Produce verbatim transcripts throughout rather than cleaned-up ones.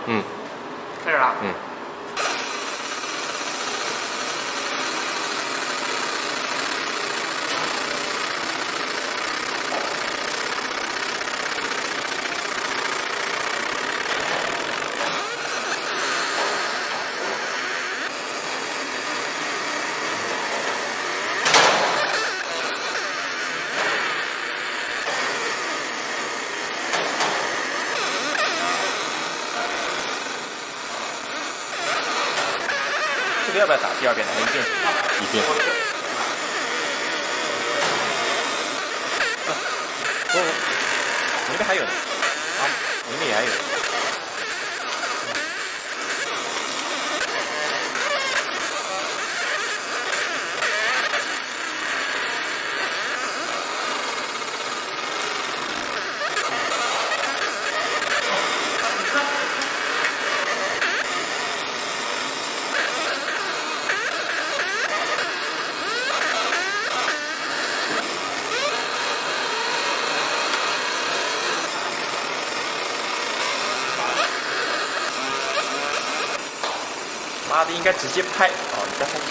嗯， 开始了。 嗯。 这个要不要打第二遍？还是一遍？ 一遍。 不不，我那边还有呢。啊，我那边也还有。妈的，应该直接拍哦！你再拍。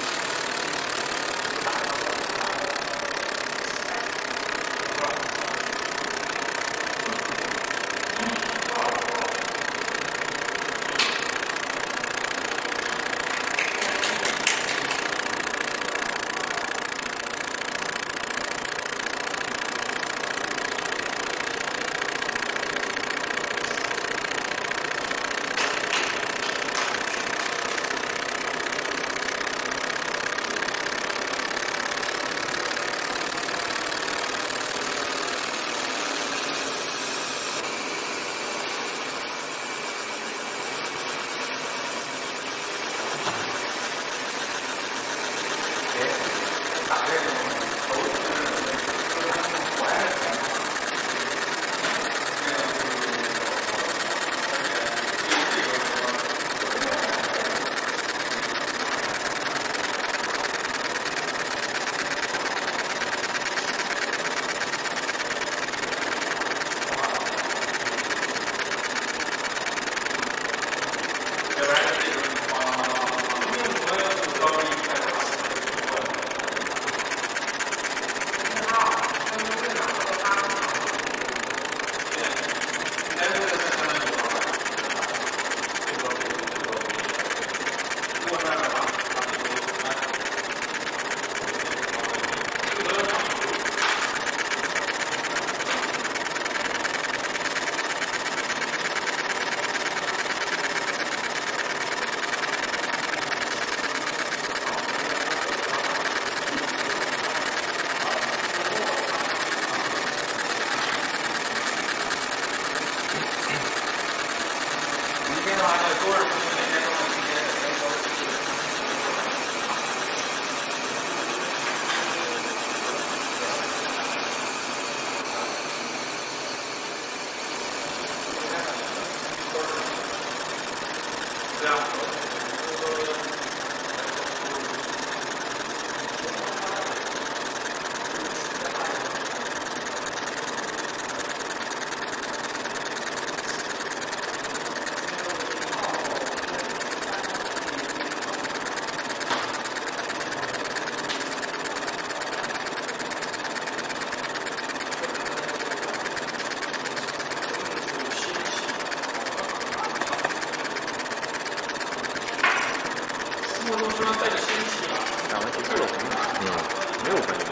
打完结束了， 嗯， 没有关系。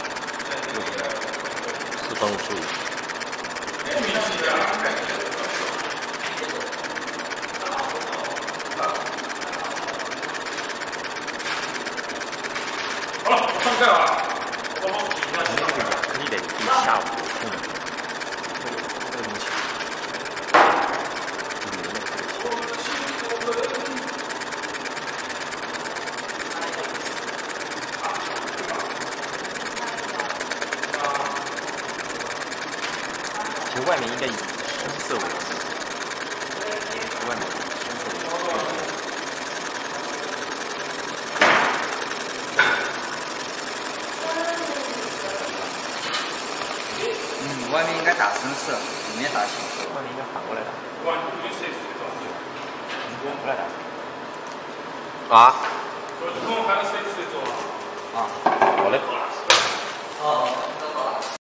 四分五十五。 好了，我上课了。 你那个亚克力得比下午有空的。这个东西。其实外面应该以深色为主，外面深色为主。 嗯，外面应该打深色，里面打浅色。 外面应该反过来打。 不来打。 啊？ 我跟我喊了谁谁做啊？ 啊，好嘞。 哦。